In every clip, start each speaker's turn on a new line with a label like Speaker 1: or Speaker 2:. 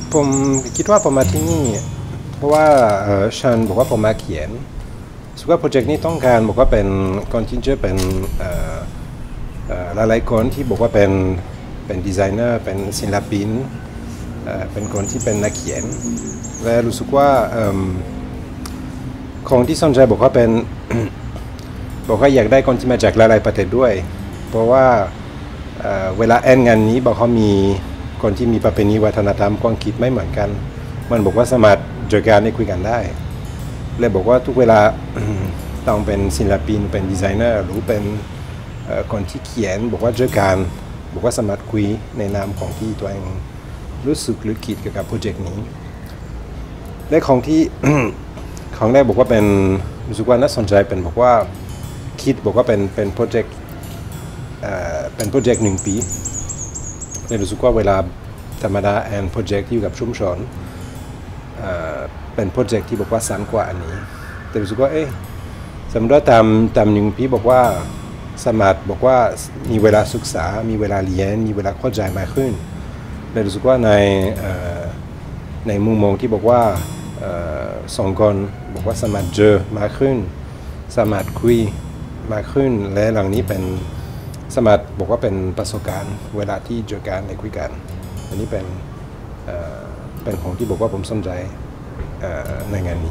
Speaker 1: ผมคิดว่าผมมาที่นี่เพราะว่าฉันบอกว่าผมมาเขียนสุดว่าโปรเจกต์นี้ต้องการบอกว่าเป็นคนที่จะเป็นหลายๆคนที่บอกว่าเป็นดีไซเนอร์เป็นศิลปินเป็นคนที่เป็นนักเขียนและรู้สึกว่าคนที่สนใจบอกว่าเป็น บอกว่าอยากได้คนที่มาจากหลายๆประเทศด้วยเพราะว่าเวลาแอนงานนี้บอกเขามีคนที่มีประเพณีวัฒนธรรมความคิดไม่เหมือนกันมันบอกว่าสามารถเจอกันได้คุยกันได้เลยบอกว่าทุกเวลา ต้องเป็นศิลปินเป็นดีไซเนอร์หรือเป็นคนที่เขียนบอกว่าเจอกันบอกว่าสามารถคุยในนามของที่ตัวเองรู้สึกหรือคิดเกี่ยวกับโปรเจกต์นี้และของที่ ของแรกบอกว่าเป็นรู้สึกว่าน่าสนใจเป็นบอกว่าคิดบอกว่าเป็นโปรเจกต์เป็นโปรเจกต์1 ปีเลยรู้สึกว่าเวลาธรรมดาแอนโปรเจกต์ที่อยู่กับชุมชนเป็นโปรเจกต์ที่บอกว่าสั้นกว่าอันนี้แต่รู้สึกว่าสมมติว่าตาม1 ปีบอกว่าสามารถบอกว่ามีเวลาศึกษามีเวลาเรียนมีเวลาเข้าใจมากขึ้นเลยรู้สึกว่าในมุมมองที่บอกว่าสองคนบอกว่าสามารถเจอมากขึ้นสามารถคุยมากขึ้นและหลังนี้เป็นสามารถบอกว่าเป็นประสบการณ์เวลาที่เจอกันในคุยกันอันนี้เป็นของที่บอกว่าผมสนใจในงานนี้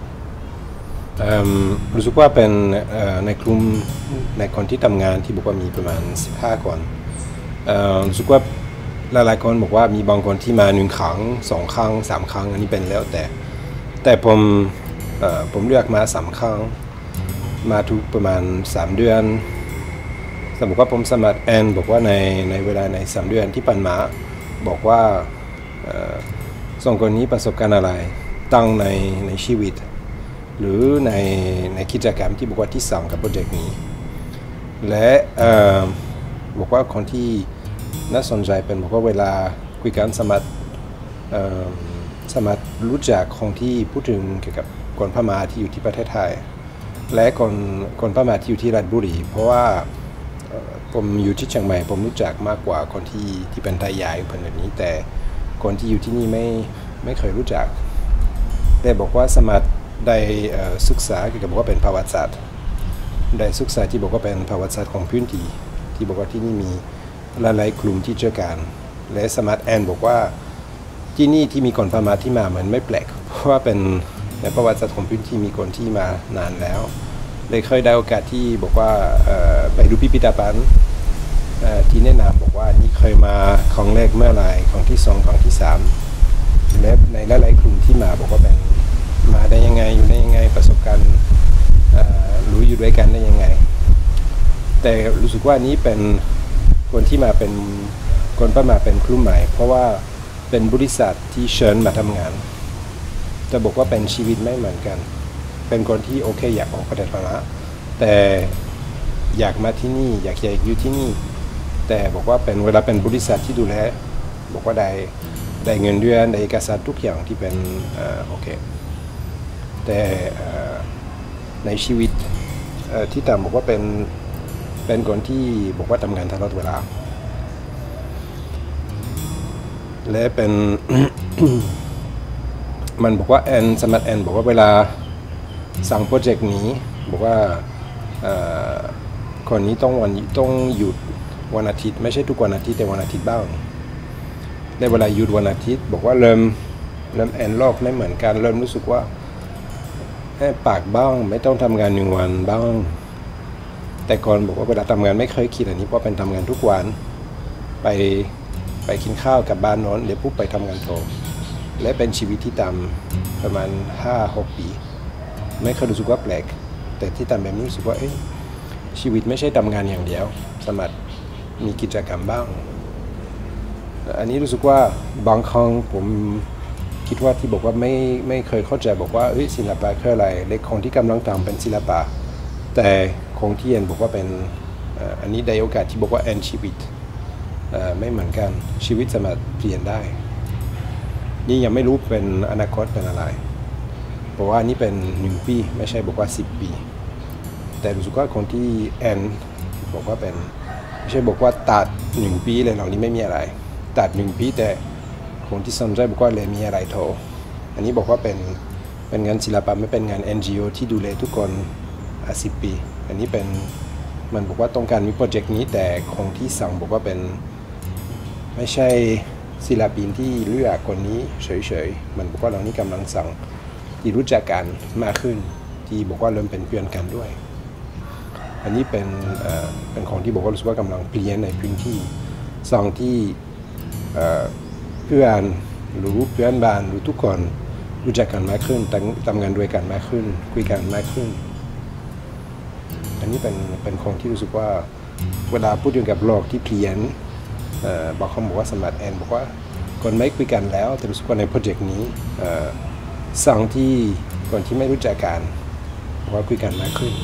Speaker 1: รู้สึกว่าเป็นในกลุ่มในคนที่ทำงานที่บอกว่ามีประมาณ15 คนรู้สึกว่าหลายๆคนบอกว่ามีบางคนที่มา1 ครั้ง2 ครั้ง3 ครั้งอันนี้เป็นแล้วแต่ผมเลือกมา3 ครั้งมาทุกประมาณ3 เดือนสมมติว่าผมสมัครแอนบอกว่าในเวลาใน3 เดือนที่ผ่านมาบอกว่าสองคนนี้ประสบการณ์อะไรตั้งในชีวิตหรือในกิจกรรมที่บอกว่าที่สั่งกับโปรเจกต์นี้และบอกว่าคนที่น่าสนใจเป็นบอกว่าเวลาคุยกันสามารถรู้จักคนที่พูดถึงเกี่ยวกับคนพม่าที่อยู่ที่ประเทศไทยและคนพม่าที่อยู่ที่ราชบุรีเพราะว่าผมอยู่ที่เชียงใหม่ผมรู้จักมากกว่าคนที่เป็นไทยใหญ่เป็นแบบนี้แต่คนที่อยู่ที่นี่ไม่เคยรู้จักแต่บอกว่าสามารถได้ศึกษาเกี่ยวกับว่าเป็นประวัติศาสตร์ได้ศึกษาที่บอกว่าเป็นประวัติศาสตร์ของพื้นที่บอกว่าที่นี่มีหลายๆกลุ่มที่เจอกันและสามารถแอนบอกว่าที่นี่ที่มีคนพม่าที่มามันไม่แปลกเพราะว่าเป็นในประวัติศาสตร์ของพื้นที่มีคนที่มานานแล้วเลยเคยได้โอกาสที่บอกว่าไปดูพิพิธภัณฑ์ที่แนะนำบอกว่านี่เคยมาครั้งแรกเมื่อไหร่ครั้งที่2ครั้งที่3และในหลายๆกลุ่มที่มาบอกว่าเป็นมาได้ยังไงอยู่ได้ยังไงประสบการณ์รู้อยู่ด้วยกันได้ยังไงแต่รู้สึกว่านี้เป็นคนที่มาเป็นคนพม่าเป็นกลุ่มใหม่เพราะว่าเป็นบริษัทที่เชิญมาทำงานจะบอกว่าเป็นชีวิตไม่เหมือนกันเป็นคนที่โอเคอยากออกประเทศพม่าแต่อยากมาที่นี่อยากอยู่ที่นี่แต่บอกว่าเป็นเวลาเป็นบริษัทที่ดูแลบอกว่าได้เงินเดือนได้เอกสารทุกอย่างที่เป็นโอเคแต่ในชีวิตที่ทำบอกว่าเป็นคนที่บอกว่าทำงานตลอดเวลาและเป็น มันบอกว่าสมัครแอนบอกว่าเวลาสั่งโปรเจกต์นี้บอกว่าคนนี้ต้องหยุดวันอาทิตย์ไม่ใช่ทุกวันอาทิตย์แต่วันอาทิตย์บ้างในเวลาหยุดวันอาทิตย์บอกว่าเริ่มแอนรอบไม่เหมือนกันเริ่มรู้สึกว่าปากบ้างไม่ต้องทำงาน1 วันบ้างแต่ก่อนบอกว่าเวลาทำงานไม่เคยคิดอันนี้เพราะเป็นทำงานทุกวันไปกินข้าวกับบ้านนอนเดี๋ยวปุ๊บไปทำงานโตและเป็นชีวิตที่ทำประมาณ5-6 ปีไม่เคยรู้สึกว่าแปลกแต่ที่ทำแบบนี้รู้สึกว่าชีวิตไม่ใช่ทำงานอย่างเดียวสามารถมีกิจกรรมบ้างอันนี้รู้สึกว่าบางครั้งผมคิดว่าที่บอกว่าไม่เคยเข้าใจบอกว่าศิลปะคืออะไรเด็กของที่กำลังทำเป็นศิลปะแต่ของที่แอนบอกว่าเป็นอันนี้ได้โอกาสที่บอกว่าแอนชีวิตไม่เหมือนกันชีวิตสามารถเปลี่ยนได้นี่ยังไม่รู้เป็นอนาคตเป็นอะไรเพราะว่านี่เป็น1 ปีไม่ใช่บอกว่า10 ปีแต่รู้สึกว่าคนที่แอนบอกว่าเป็นไม่ใช่บอกว่าตัด1 ปีเลยเหล่านี้ไม่มีอะไรตัด1 ปีแต่คคนที่สนใจบอกว่าเลยมีอะไรโทรอันนี้บอกว่าเป็นงานศิลปะไม่เป็นงาน NGO ที่ดูแลทุกคน10 ปีอันนี้เป็นมันบอกว่าต้องการมีโปรเจกต์นี้แต่คนที่สั่งบอกว่าเป็นไม่ใช่ศิลปินที่เลือกคนนี้เฉยๆมันบอกว่าเรานี่กำลังสั่งที่รู้จักกันมากขึ้นที่บอกว่าเริ่มเป็นเพื่อนกันด้วยอันนี้เป็นของที่บอกว่ารู้สึกว่ากำลังเปลี่ยนในพื้นที่สั่งที่เพื่อนหรือเพื่อนบ้านหรือทุกคนรู้จักกันมากขึ้นทำงานด้วยกันมากขึ้นคุยกันมากขึ้นอันนี้เป็นของที่รู้สึกว่าเวลาพูดถึงกับโลกที่เปลี่ยนบางคนบอกว่าสมัครแอนบอกว่าคนไม่คุยกันแล้วแต่รู้สึกว่าในโปรเจกต์นี้สั่งที่คนที่ไม่รู้จักกันบอกว่าคุยกันมากขึ้น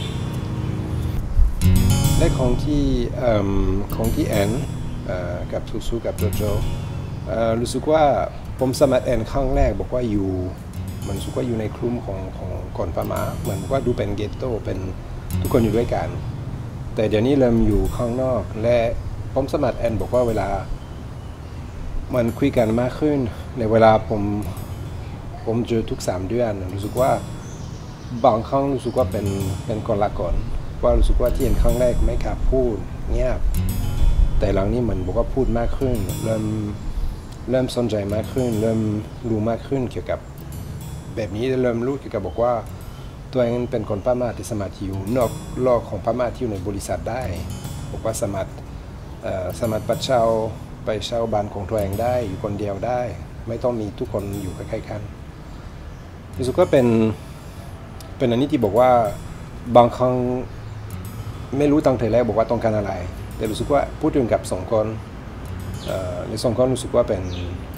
Speaker 1: และของที่แอนกับซูกับโจโจรู้สึกว่าผมสมัครแอนครั้งแรกบอกว่าอยู่มันรู้สึกว่าอยู่ในกลุ่มของคนพม่าเหมือนว่าดูเป็นเกตโตเป็นทุกคนอยู่ด้วยกันแต่เดี๋ยวนี้เริ่มอยู่ข้างนอกและผมสมัครแอนบอกว่าเวลามันคุยกันมากขึ้นในเวลาผมเจอทุก3 เดือนรู้สึกว่าบางครั้งรู้สึกว่าเป็นคนละคนว่ารู้สึกว่าที่เห็นครั้งแรกไม่กล้าพูดเงียบแต่หลังนี้มันบอกว่าพูดมากขึ้นเริ่มสนใจมากขึ้นเริ่มรู้มากขึ้นเกี่ยวกับแบบนี้เริ่มรู้เกี่ยวกับบอกว่าตัวเองเป็นคนพม่าที่สามารถอยู่นอกโลกของพม่าที่อยู่ในบริษัทได้บอกว่าสามารถไปเช่าบ้านของตัวเองได้อยู่คนเดียวได้ไม่ต้องมีทุกคนอยู่ใกล้ๆกันรู้สึกว่าเป็นอันนี้ที่บอกว่าบางครั้งไม่รู้ตั้งแต่แรกบอกว่าต้องการอะไรแต่รู้สึกว่าพูดถึงกับ2 คนใน2 คนรู้สึกว่าเป็น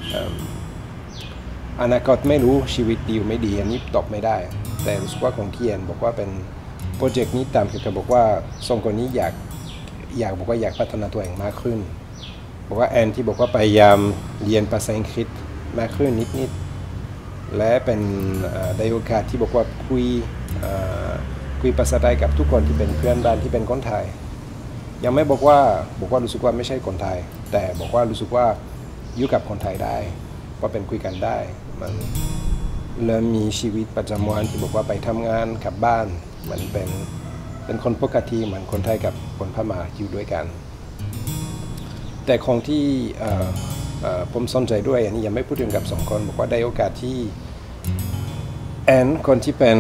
Speaker 1: อนาคตไม่รู้ชีวิตดีหรือไม่ดีอันนี้ตอบไม่ได้แต่รู้สึกว่าของเทียนบอกว่าเป็นโปรเจกต์นี้ตามเกี่ยวกับบอกว่า2 คนนี้อยากบอกว่าอยากพัฒนาตัวเองมากขึ้นบอกว่าแอนที่บอกว่าพยายามเรียนภาษาอังกฤษมากขึ้นนิดๆและเป็นได้โอกาสที่บอกว่าคุยภาษาไทยกับทุกคนที่เป็นเพื่อนบ้านที่เป็นคนไทยยังไม่บอกว่ารู้สึกว่าไม่ใช่คนไทยแต่บอกว่ารู้สึกว่าอยู่กับคนไทยได้ว่าเป็นคุยกันได้มันเริ่มมีชีวิตประจำวันที่บอกว่าไปทำงานกลับบ้านเหมือนเป็นคนปกติเหมือนคนไทยกับคนพม่าอยู่ด้วยกันแต่ของที่ผมสนใจด้วยอันนี้ยังไม่พูดถึงกับ2 คนบอกว่าได้โอกาสที่แอนคนที่เป็น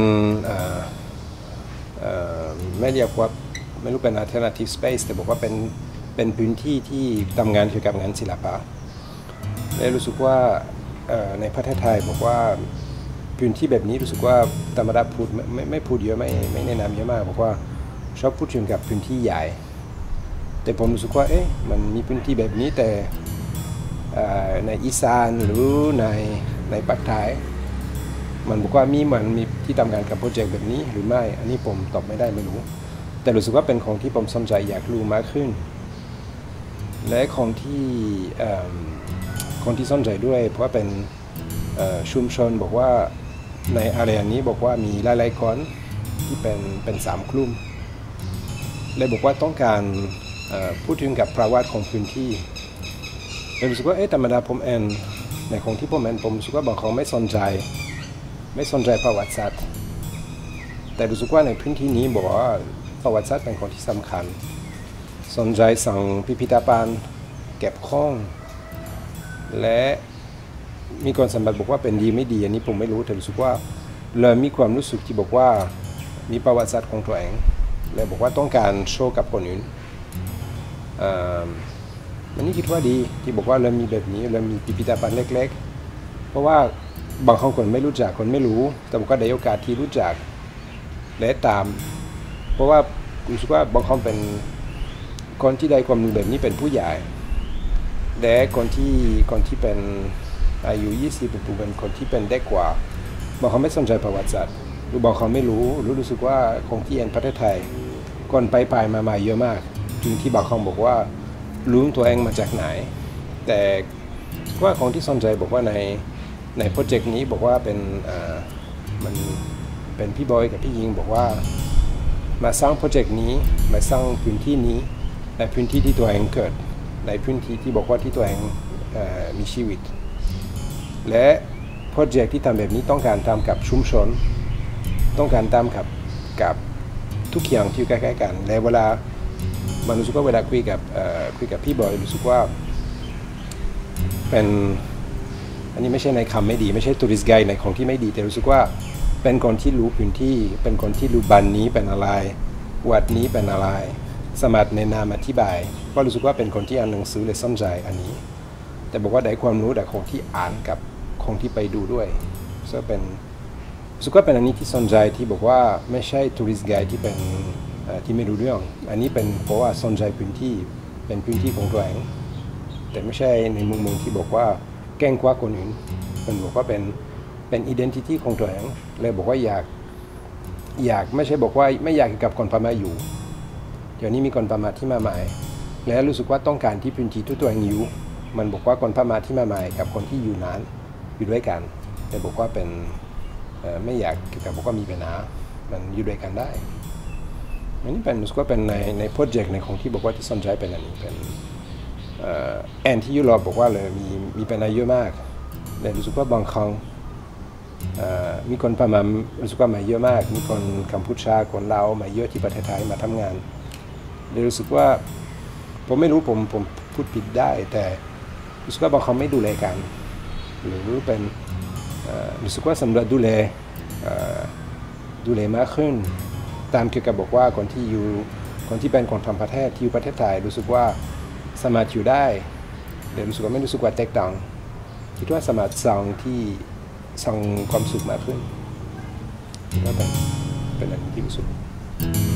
Speaker 1: ไม่เรียกว่าไม่รู้เป็น alternative space แต่บอกว่าเป็นพื้นที่ที่ทำงานเกี่ยวกับงานศิลปะและรู้สึกว่าในประเทศไทยบอกว่าพื้นที่แบบนี้รู้สึกว่าธรรมดาพูดไม่พูดเยอะไม่แนะนำเยอะมากบอกว่าชอบพูดถึงกับพื้นที่ใหญ่แต่ผมรู้สึกว่ามันมีพื้นที่แบบนี้แต่ในอีสานหรือในภาคใต้มันบอกว่ามีที่ทำงานกับโปรเจกต์แบบนี้หรือไม่อันนี้ผมตอบไม่ได้ไม่รู้แต่รู้สึกว่าเป็นของที่ผมสนใจอยากรู้มากขึ้นและของที่สนใจด้วยเพราะว่าเป็นชุมชนบอกว่าในอารีนี้บอกว่ามีหลายๆคนที่เป็น3 กลุ่มเลยบอกว่าต้องการพูดถึงกับประวัติของพื้นที่เลยรู้สึกว่าธรรมดาผมในของที่ผมรู้สึกว่าบางคนไม่สนใจประวัติศาสตร์แต่รู้สึกว่าในพื้นที่นี้บอกว่าประวัติศาสตร์เป็นของที่สำคัญสนใจสั่งพิพิธภัณฑ์เก็บข้องและมีคนสัมผัสบอกว่าเป็นดีไม่ดีอันนี้ผมไม่รู้แต่รู้สึกว่าเลยมีความรู้สึกที่บอกว่ามีประวัติศาสตร์ของตัวเองและบอกว่าต้องการโชว์กับคนอื่นอันนี้คิดว่าดีที่บอกว่าเรามีแบบนี้เรามีพิพิธภัณฑ์เล็กๆเพราะว่าบางคนไม่รู้จักคนไม่รู้แต่ผมก็ได้โอกาสที่รู้จักและตามเพราะว่ารู้สึกว่าบางคนเป็นคนที่ได้ความรู้แบบนี้เป็นผู้ใหญ่และคนที่เป็นอายุ20เป็นคนที่เป็นเด็กกว่าบางคนไม่สนใจประวัติศาสตร์หรือบางคนไม่รู้สึกว่าของที่ประเทศไทยคนไปมาเยอะมากจึงที่บางคนบอกว่ารู้ตัวเองมาจากไหนแต่ว่าของที่สนใจบอกว่าในโปรเจกต์นี้บอกว่ามันเป็นพี่บอยกับพี่ยิงบอกว่ามาสร้างโปรเจกต์นี้มาสร้างพื้นที่นี้ในพื้นที่ที่ตัวเองเกิดในพื้นที่ที่บอกว่าที่ตัวเองมีชีวิตและโปรเจกต์ที่ทำแบบนี้ต้องการทำกับชุมชนต้องการทำกับทุกอย่างที่อยู่ใกล้ๆกันและเวลามันรู้สึกว่าเวลาคุยกับพี่บอยรู้สึกว่าเป็นอันนี้ไม่ใช่ในคำไม่ดีไม่ใช่ทัวริสต์ไกด์ในของที่ไม่ดีแต่รู้สึกว่าเป็นคนที่รู้พื้นที่เป็นคนที่รู้บ้านนี้เป็นอะไรวัดนี้เป็นอะไรสามารถแนะนำอธิบายก็รู้สึกว่าเป็นคนที่อ่านหนังสือและสนใจอันนี้แต่บอกว่าได้ความรู้แต่ของที่อ่านกับของที่ไปดูด้วยซึ่งเป็นรู้สึกว่าเป็นอันนี้ที่สนใจที่บอกว่าไม่ใช่ทัวริสต์ไกด์ที่เป็นที่ไม่รู้เรื่องอันนี้เป็นเพราะว่าสนใจพื้นที่เป็นพื้นที่ของตัวเองแต่ไม่ใช่ในมุมมองที่บอกว่าเก่งกว่าคนอื่นมันบอกว่าเป็น identity ของตัวเองเลยบอกว่าอยากไม่ใช่บอกว่าไม่อยากกับคนพม่าอยู่เดี๋ยวนี้มีคนพม่าที่มาใหม่และรู้สึกว่าต้องการที่พื้นที่ที่ตัวเองอยู่มันบอกว่าคนพม่าที่มาใหม่กับคนที่อยู่นานอยู่ด้วยกันแต่บอกว่าเป็นไม่อยากกับบอกว่ามีปัญหามันอยู่ด้วยกันได้อันนี้เป็นรู้สึกว่าเป็นในโปรเจกต์ในของที่บอกว่าที่สนใจเป็นอันนี้เป็นแอนที่ยุโรปบอกว่าเลยมีปัญหาเยอะมากเลยรู้สึกว่าบางครั้งมีคนพม่ารู้สึกว่ามาเยอะมากมีคนกัมพูชาคนลาวมาเยอะที่ประเทศไทยมาทำงานเลยรู้สึกว่าผมไม่รู้ผมพูดผิดได้แต่รู้สึกว่าบางครั้งไม่ดูแลกันหรือเป็นรู้สึกว่าสำหรับดูแลมากขึ้นตามเกี่ยวกับบอกว่าคนที่เป็นคนทำประเทศที่อยู่ประเทศไทยรู้สึกว่าสามารถอยู่ได้แต่รู้สึกว่าไม่รู้สึกว่าแตกต่างคิดว่าสามารถสร้างความสุขมากขึ้นก็เป็นอันที่รู้สึก